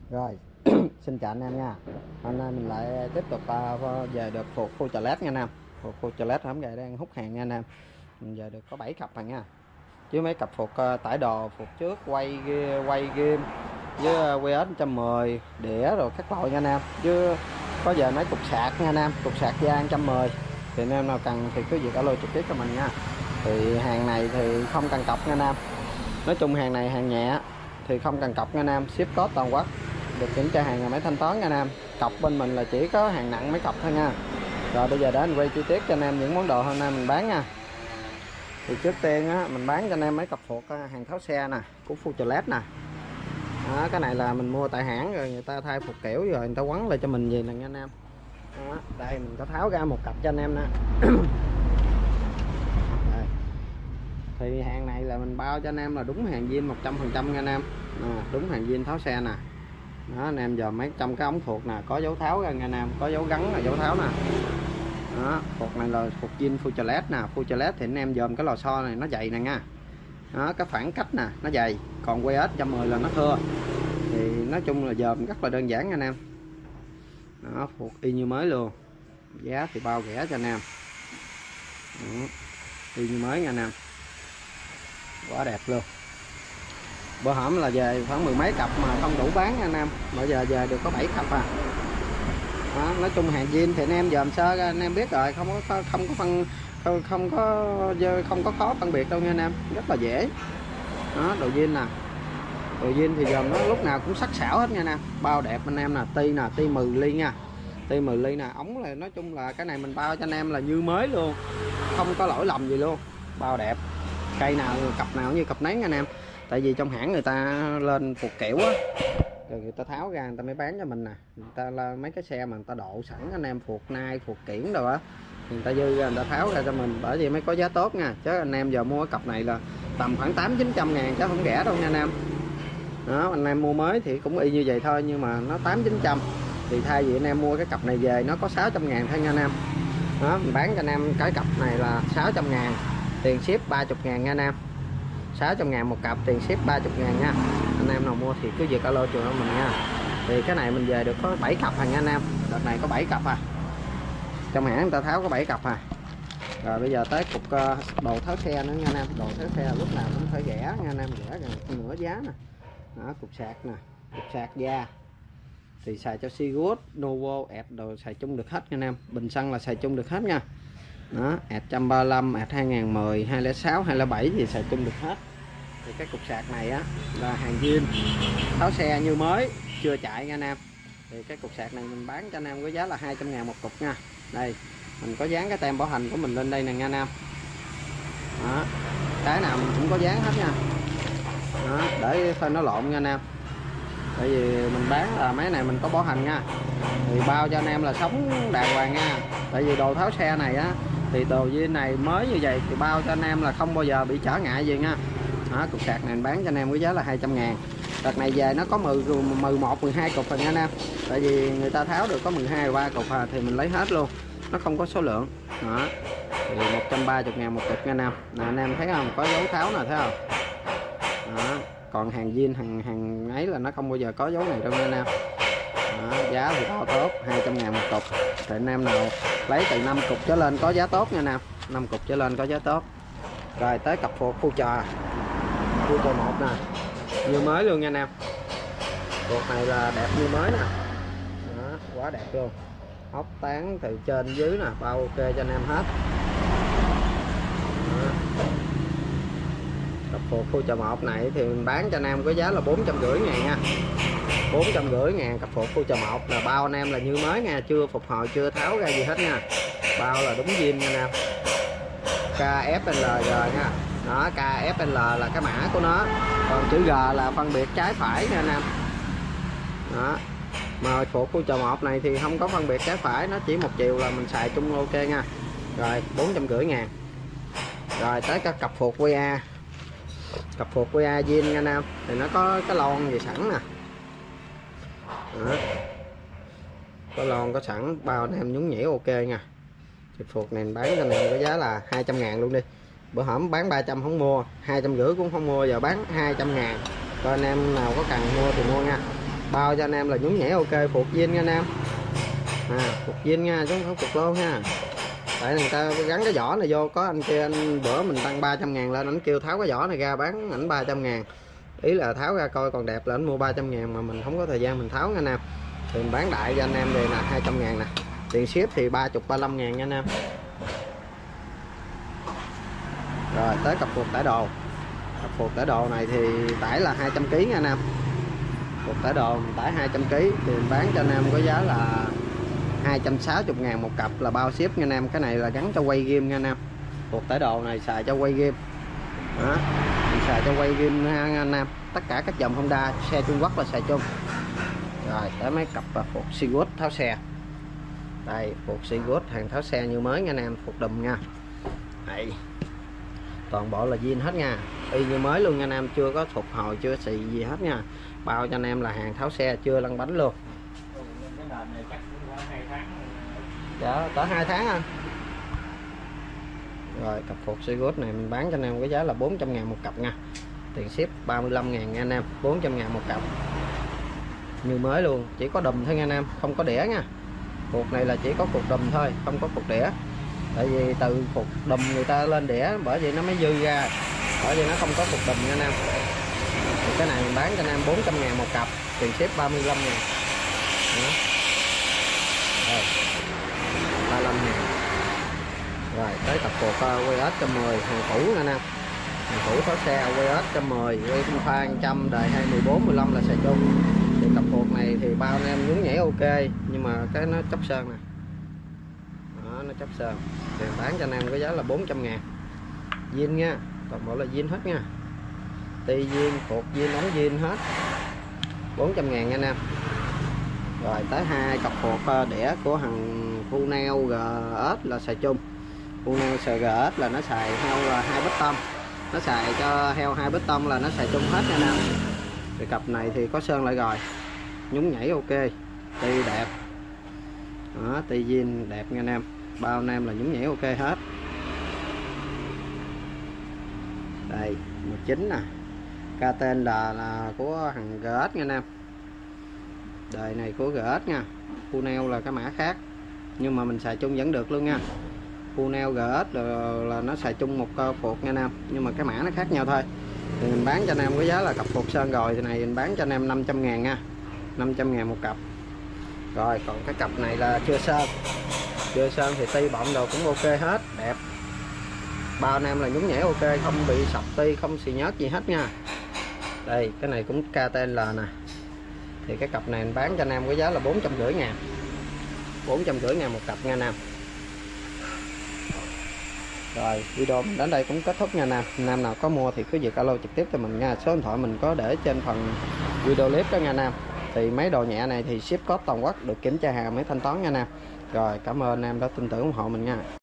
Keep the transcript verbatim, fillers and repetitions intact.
Rồi xin chào anh em nha. Hôm nay mình lại tiếp tục uh, về được phục Futurelet nha anh em. Phục Futurelet hổng gậy đang hút hàng nha anh em. Mình về được có bảy cặp rồi nha. Chứ mấy cặp phục uh, tải đồ, phục trước quay quay game với uh, quay ếch một trăm mười đĩa rồi các loại nha anh em. Chứ có giờ mấy cục sạc nha anh em, cục sạc da một trăm mười. Thì anh em nào cần thì cứ việc alo trực tiếp cho mình nha. Thì hàng này thì không cần cọc nha anh em. Nói chung hàng này hàng nhẹ thì không cần cọc nha anh em, ship code toàn quốc, được kiểm tra hàng là máy thanh toán nha anh em. Cọc bên mình là chỉ có hàng nặng mấy cọc thôi nha. Rồi bây giờ để anh quay chi tiết cho anh em những món đồ hôm nay mình bán nha. Thì trước tiên á, mình bán cho anh em mấy cặp phục hàng tháo xe nè của Futurelet nè. Đó, cái này là mình mua tại hãng rồi người ta thay phục kiểu rồi người ta quấn lại cho mình gì nè nha anh em. Đó, đây mình có tháo ra một cặp cho anh em nè. Thì hàng này là mình bao cho anh em là đúng hàng zin một trăm phần trăm nha anh em. À, đúng hàng zin tháo xe nè. Đó, anh em giờ mấy trong cái ống thuộc nè có dấu tháo ra nha anh em, có dấu gắn là dấu tháo nè. Đó, phục này là phục zin Futurelet nè. Futurelet thì anh em dòm cái lò xo này nó dày nè nha. Đó, cái phản cách nè nó dày, còn quay ếch một trăm mười là nó thưa. Thì nói chung là dòm rất là đơn giản nha anh em. Đó, phục y như mới luôn, giá thì bao rẻ cho anh em. Đó, y như mới nha anh em, quá đẹp luôn. Bữa hổm là về khoảng mười mấy cặp mà không đủ bán nha anh em, bây giờ về được có bảy cặp à. Đó, nói chung hàng zin thì anh em dòm sơ anh em biết rồi, không có không có phân không, không có không có khó phân biệt đâu nha anh em, rất là dễ. Đó, đồ zin nè, đồ zin thì dòm nó lúc nào cũng sắc sảo hết nha anh em, bao đẹp anh em nè. Ti nè, ti mười ly nha, ti mười ly nè. Ống là nói chung là cái này mình bao cho anh em là như mới luôn, không có lỗi lầm gì luôn, bao đẹp. Cây nào cặp nào như cặp nấy nha anh em. Tại vì trong hãng người ta lên phục kiểu á, rồi người ta tháo ra người ta mới bán cho mình nè. Người ta là mấy cái xe mà người ta độ sẵn anh em, phục nai phục kiển rồi á, người ta dư ra người ta tháo ra cho mình, bởi vì mới có giá tốt nha. Chứ anh em giờ mua cái cặp này là tầm khoảng tám chín trăm ngàn chứ không rẻ đâu nha anh em. Đó, anh em mua mới thì cũng y như vậy thôi, nhưng mà nó tám chín trăm thì thay vì anh em mua cái cặp này về nó có sáu trăm ngàn thôi nha anh em. Đó, mình bán cho anh em cái cặp này là sáu trăm ngàn, tiền ship ba mươi ngàn nha anh em. Sáu trăm ngàn một cặp, tiền ship ba mươi ngàn nha. Anh em nào mua thì cứ việc alo cho mình nha. Thì cái này mình về được có bảy cặp à nha anh em. Đợt này có bảy cặp à, trong hãng người ta tháo có bảy cặp à. Rồi bây giờ tới cục đồ tháo xe nữa nha anh em. Đồ tháo xe lúc nào cũng phải rẻ nha anh em, rẻ gần nửa giá nè. Đó, cục sạc nè, cục sạc da thì xài cho Seagood, Novo, ẹt đồ xài chung được hết nha anh em. Bình xăng là xài chung được hết nha. Đó, ẹt một trăm ba mươi lăm, ẹt hai nghìn mười, hai không sáu, hai không bảy gì xài chung được hết. Thì cái cục sạc này á là hàng zin tháo xe như mới, chưa chạy nha anh em. Thì cái cục sạc này mình bán cho anh em có giá là hai trăm ngàn một cục nha. Đây mình có dán cái tem bảo hành của mình lên đây nè nha anh em. Đó, cái nào mình cũng có dán hết nha. Đó, để thôi nó lộn nha anh em. Tại vì mình bán là mấy này mình có bảo hành nha, thì bao cho anh em là sống đàng hoàng nha. Tại vì đồ tháo xe này á thì đồ zin này mới như vậy thì bao cho anh em là không bao giờ bị trở ngại gì nha. Đó, cục sạc này mình bán cho anh em với giá là hai trăm ngàn. Đợt này về nó có mười, mười một, mười hai cục rồi nha anh em. Tại vì người ta tháo được có mười hai, mười ba cục à, thì mình lấy hết luôn, nó không có số lượng. Đó, thì một trăm ba mươi ngàn một cục nha anh em. Nè, anh em thấy không, có dấu tháo nè, thấy không. Đó, còn hàng zin hàng hàng ấy là nó không bao giờ có dấu này đâu nha anh em. Đó, giá thì to tốt, hai trăm ngàn một cục. Thì anh em nào lấy từ năm cục trở lên có giá tốt nha anh em, năm cục trở lên có giá tốt. Rồi tới cặp phục Future Future một nè, như mới luôn nha anh em. Phục này là đẹp như mới nè. Đó, quá đẹp luôn, ốc tán từ trên dưới nè, bao ok cho anh em hết. Đó, cặp phục Future một này thì mình bán cho anh em có giá là bốn trăm rưỡi ngàn nha. Bốn trăm rưỡi ngàn cặp phục Future một là bao anh em là như mới nha, chưa phục hồi chưa tháo ra gì hết nha, bao là đúng zin nha anh em. ca ép lờ nha. Đó, ca ép lờ là cái mã của nó, còn chữ G là phân biệt trái phải nha anh em. Đó, mà phục Future một này thì không có phân biệt trái phải, nó chỉ một chiều là mình xài chung ok nha. Rồi bốn trăm rưỡi ngàn. Rồi tới cái cặp phục vê a, cặp phục vê a zin nha anh em. Thì nó có cái lon gì sẵn nè. Đó, có lon có sẵn, bao anh em nhúng nhảy ok nha. Thì phục này bán cho này có giá là hai trăm ngàn luôn đi. Bữa hổm bán ba trăm không mua, hai trăm rưỡi cũng không mua, giờ bán hai trăm ngàn. Coi anh em nào có cần mua thì mua nha. bao cho anh em là nhún nhảy ok, phục zin nha anh em. À, phục zin nha chứ không phải phục lô ha. Tại người ta gắn cái vỏ này vô, có anh kia anh bữa mình tăng ba trăm ngàn lên, anh kêu tháo cái vỏ này ra bán ảnh ba trăm ngàn, ý là tháo ra coi còn đẹp là anh mua ba trăm ngàn, mà mình không có thời gian mình tháo nha anh em, thì mình bán đại cho anh em đây là hai trăm ngàn nè, tiền ship thì ba mươi ba mươi lăm ngàn nha anh em. Rồi tới cặp phuộc tải đồ. Cặp phuộc tải đồ này thì tải là hai trăm ki lô gam nha anh em. Phuộc tải đồ mình tải hai trăm ki lô gam thì mình bán cho anh em có giá là hai trăm sáu mươi ngàn một cặp là bao ship nha anh em. Cái này là gắn cho quay game nha anh em. Phuộc tải đồ này xài cho quay game. Đó, mình xài cho quay game nha anh em. Tất cả các dòng Honda xe Trung Quốc là xài chung. Rồi tới mấy cặp phuộc Seawood tháo xe. Đây phuộc Seawood hàng tháo xe như mới nha anh em, phuộc đùm nha. Đây. Toàn bộ là zin hết nha, y như mới luôn nha anh em, chưa có phục hồi chưa xì gì hết nha. Bao cho anh em là hàng tháo xe chưa lăn bánh luôn. Dạ tới hai tháng anh. Rồi cặp phuộc Seawood này mình bán cho anh em với giá là bốn trăm ngàn một cặp nha. Tiền ship ba mươi lăm ngàn nha anh em, bốn trăm ngàn một cặp. Như mới luôn, chỉ có đùm thôi nha anh em, không có đĩa nha. Phuộc này là chỉ có phuộc đùm thôi, không có phuộc đĩa. Tại vì từ phuộc đùm người ta lên đĩa, bởi vì nó mới dư ra, bởi vì nó không có phuộc đùm nha anh em. Thì cái này mình bán cho anh em bốn trăm ngàn một cặp, tiền ship ba mươi lăm ngàn. Đó. Rồi. ba mươi lăm ngàn. Rồi tới cặp phuộc quay ét một trăm mười hàng cũ nha anh em. Hàng cũ tháo xe quay ét một trăm mười, quay phun pha một trăm, đời hai mười bốn mười lăm là xài chung. Thì cặp phuộc này thì bao anh em nhún nhảy ok, nhưng mà cái nó chóc sơn nè. Đó, nó chóc sơn. Thì bán cho anh em có giá là bốn trăm ngàn. Zin nha, toàn bộ là zin hết nha. Ti zin, phuộc zin, ống zin hết. bốn trăm ngàn nha anh em. Rồi tới hai cặp phuộc đĩa của thằng Funel giê ét là xài chung. Funel giê ét là nó xài heo là hai bít tông. Nó xài cho heo hai bít tông là nó xài chung hết nha anh em. Thì cặp này thì có sơn lại rồi. Nhún nhảy ok, ti đẹp. Đó, ti zin đẹp nha anh em. Bao anh em là nhún nhảy ok hết. Đây mười chín nè, ca tên là, là của thằng giê ét nha anh em. Đời này của giê ét nha. Funel là cái mã khác, nhưng mà mình xài chung vẫn được luôn nha. Funel giê ét là, là nó xài chung một phuộc nha anh em, nhưng mà cái mã nó khác nhau thôi. Thì mình bán cho anh em có giá là cặp phuộc sơn rồi, thì này mình bán cho anh em năm trăm ngàn nha, năm trăm ngàn một cặp. Rồi còn cái cặp này là chưa sơn. Chưa sơn thì ti bọng đồ cũng ok hết, đẹp. Bao anh em là nhún nhảy ok, không bị sọc ti, không xì nhớt gì hết nha. Đây cái này cũng ca tên là nè. Thì cái cặp này mình bán cho anh em có giá là bốn trăm rưỡi ngàn, bốn trăm rưỡi ngàn một cặp nha anh em. Rồi video mình đến đây cũng kết thúc nha anh em. Anh em nào có mua thì cứ việc alo trực tiếp cho mình nha. Số điện thoại mình có để trên phần video clip đó nha anh em. Thì mấy đồ nhẹ này thì ship code toàn quốc, được kiểm tra hàng mới thanh toán nha anh em. Rồi cảm ơn anh em đã tin tưởng ủng hộ mình nha.